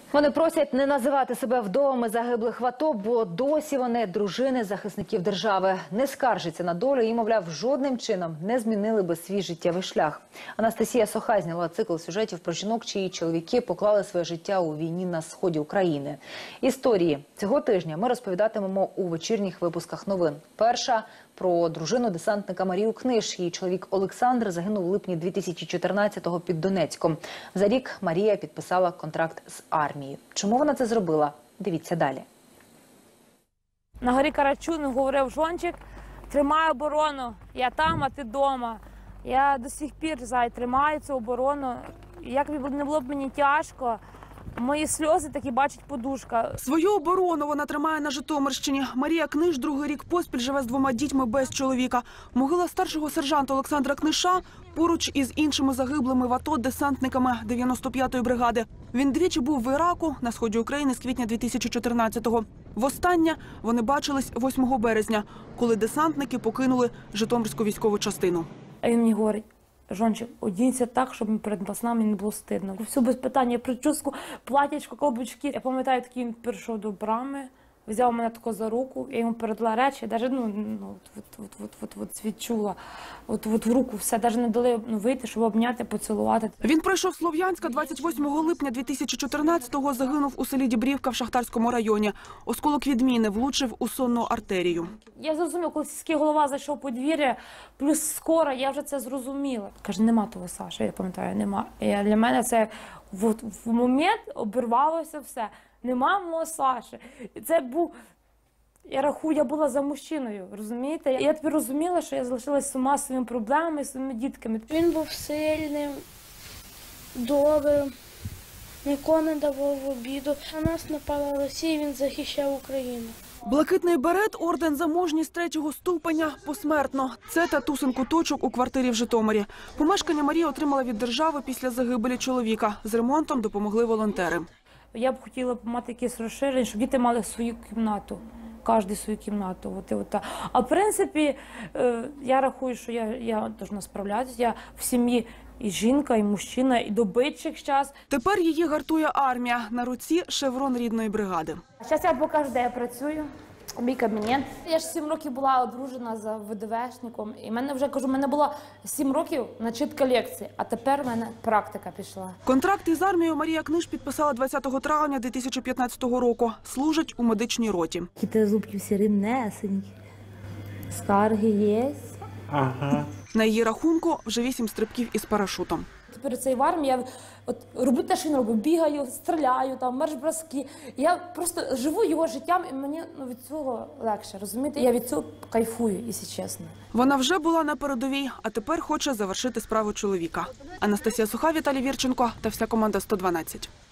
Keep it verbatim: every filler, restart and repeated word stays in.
Вони просять не називати себе вдовами загиблих в АТО, бо досі вони дружини захисників держави. Не скаржаться на долю і, мовляв, жодним чином не змінили би свій життєвий шлях. Анастасія Сохай зняла цикл сюжетів про жінок, чиї чоловіки поклали своє життя у війні на сході України. Історії цього тижня ми розповідатимемо у вечірніх випусках новин. Перша – про дружину десантника Марію Книж. Її чоловік Олександр загинув у липні дві тисячі чотирнадцятого під Донецьком. За рік Марія підписала контракт з армією. Чому вона це зробила? Дивіться далі. На горі Карачун говорив Жончик: тримай оборону, я там, а ти вдома. Я до сих пір, зай, тримаю цю оборону. Як не було б мені тяжко, мої сльози такі бачить подушка. Свою оборону вона тримає на Житомирщині. Марія Книж другий рік поспіль живе з двома дітьми без чоловіка. Могила старшого сержанта Олександра Книша поруч із іншими загиблими в АТО десантниками дев'яносто п'ятої бригади. Він двічі був в Іраку на сході України з квітня дві тисячі чотирнадцятого. Востаннє вони бачились восьмого березня, коли десантники покинули Житомирську військову частину. А він мені говорить: Жончик, одінься так, щоб перед пацанами не було стидно. Все без питання, прическу, платячко, колбочки. Я пам'ятаю, такий він прийшов до брами, взяв мене тако за руку, я йому передала речі, навіть ну, ну, от, от, от, от, от, відчула, от, от в руку все, навіть не дали ну, вийти, щоб обняти, поцілувати. Він прийшов з Слов'янська двадцять восьмого липня дві тисячі чотирнадцятого, загинув у селі Дібрівка в Шахтарському районі. Осколок від міни влучив у сонну артерію. Я зрозуміла, коли сільський голова зайшов у подвір'я, плюс скоро, я вже це зрозуміла. Каже, нема того Саші, я пам'ятаю, нема. І для мене це в, в момент обірвалося все. Нема мого Саші. І це був, я рахую, я була за мужчиною, розумієте? Я тепер розуміла, що я залишилася сама з своїми проблемами, своїми дітками. Він був сильним, добрим, нікого не давав в обіду. На нас напала Росія, він захищав Україну. Блакитний берет, орден за мужність третього ступеня, посмертно. Це татусин куточок у квартирі в Житомирі. Помешкання Марія отримала від держави після загибелі чоловіка. З ремонтом допомогли волонтери. Я б хотіла мати якісь розширення, щоб діти мали свою кімнату. Кожен свою кімнату. От, от. А в принципі, я рахую, що я, я повинна справлятися. Я в сім'ї і жінка, і мужчина, і добитчик зараз. Тепер її гартує армія. На руці шеврон рідної бригади. Зараз я покажу, де я працюю. Мій кабінет. Я ж сім років була одружена за ВДВшником. І в мене вже, кажу, в мене було сім років начитка лекцій, а тепер в мене практика пішла. Контракт із армією Марія Книж підписала двадцятого травня дві тисячі п'ятнадцятого року. Служить у медичній роті. Які зубки всі рівнесенькі, скарги є. Ага. На її рахунку вже вісім стрибків із парашутом. Тепер цей в армії я от, роблю те, що він робить. Бігаю, стріляю, там, марш-броски. Я просто живу його життям, і мені ну, від цього легше, розумієте? Я від цього кайфую, якщо чесно. Вона вже була на передовій, а тепер хоче завершити справу чоловіка. Анастасія Сохай, Віталій Вірченко та вся команда сто дванадцять.